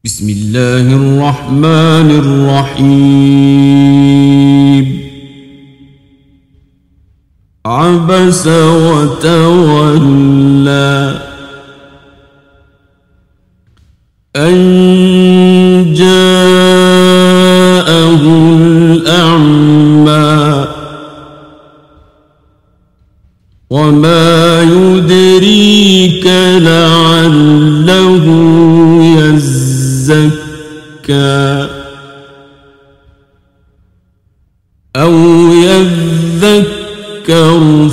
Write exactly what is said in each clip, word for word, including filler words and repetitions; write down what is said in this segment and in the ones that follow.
بسم الله الرحمن الرحيم. عبس وتولى أن جاءه الأعمى وما يدريك لعله يزكى أو يذكر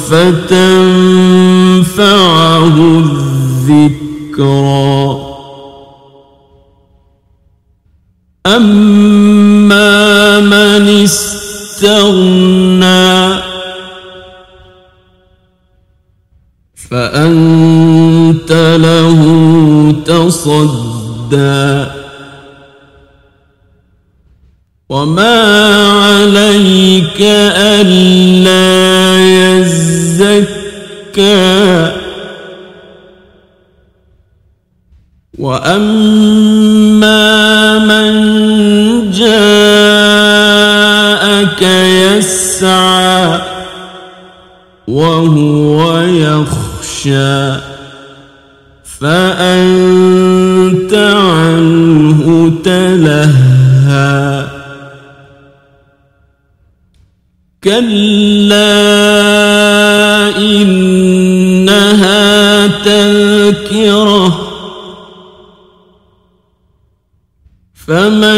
فتنفعه الذكرى. أما من استغنى فأنت له تصدى وما عليك ألا يزكى. وأما من جاءك يسعى وهو يخشى فأنت عنه تلهى. كلا إنها تذكرة فمن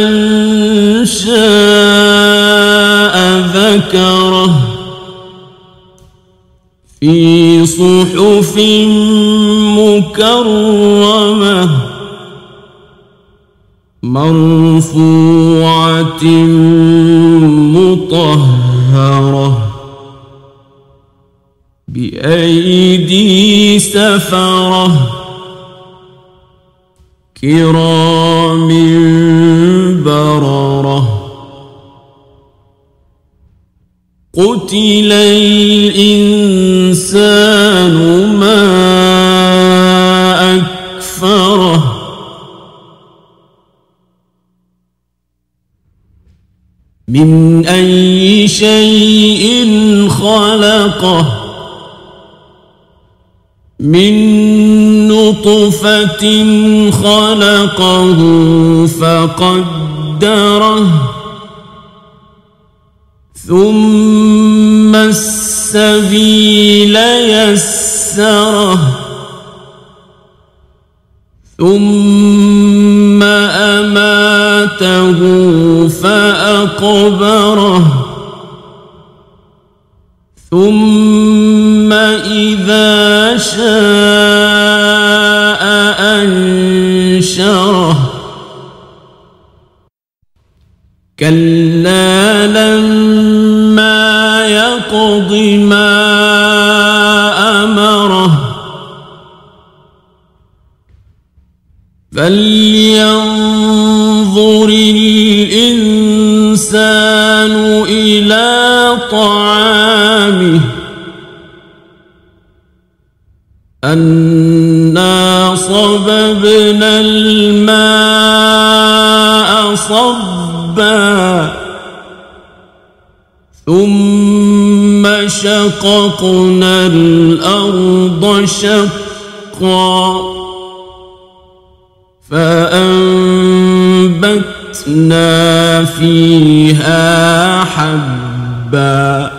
شاء ذكره في صحف مكرمة مرفوعة مطهرة بأيدي سفرة كرام بررة. قتل الإنسان ما أكفره من أي شيء خلقه من نطفة خلقه فقدره ثم السبيل يسره ثم أماته فأقبره ثم إذا شاء أنشره. كلا لما يقض ما أمره فلينظر الإنسان إلى طعامه أنا صببنا الماء صبا ثم شققنا الأرض شقا فأنبتنا فيها حبا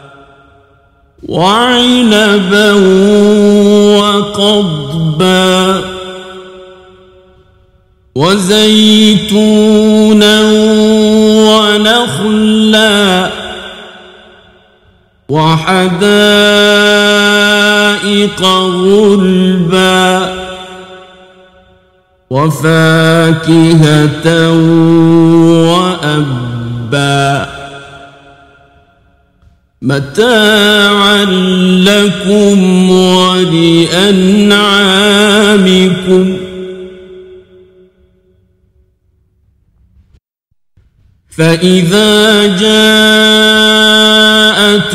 وعنبا وقضبا وزيتونا ونخلا وحدائق غلبا وفاكهة وأبا متاعا لكم ولأنعامكم. فإذا جاءت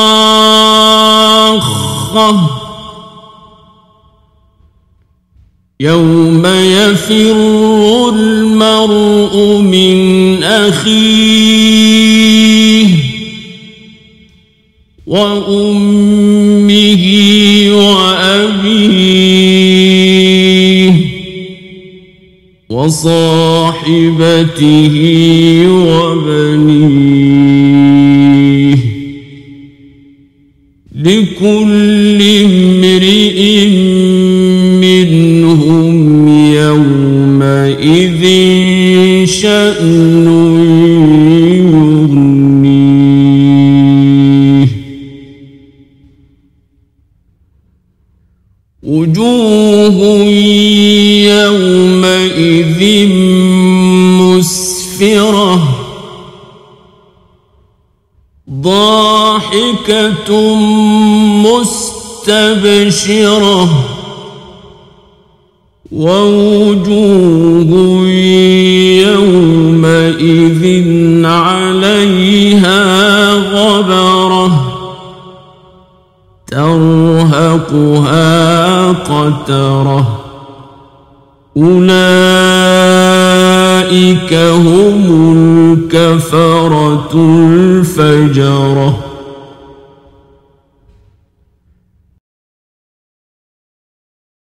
الصاخة يوم يفر المرء من أخيه وأمه وأبيه وصاحبته وبنيه لكل امرئ منهم يومئذ شأن يغنيه وجوه يومئذ مسفرة ضاحكة مستبشرة ووجوه يومئذ عليها غبرة ترهقها قترة أولئك هم الكفرة الفجرة.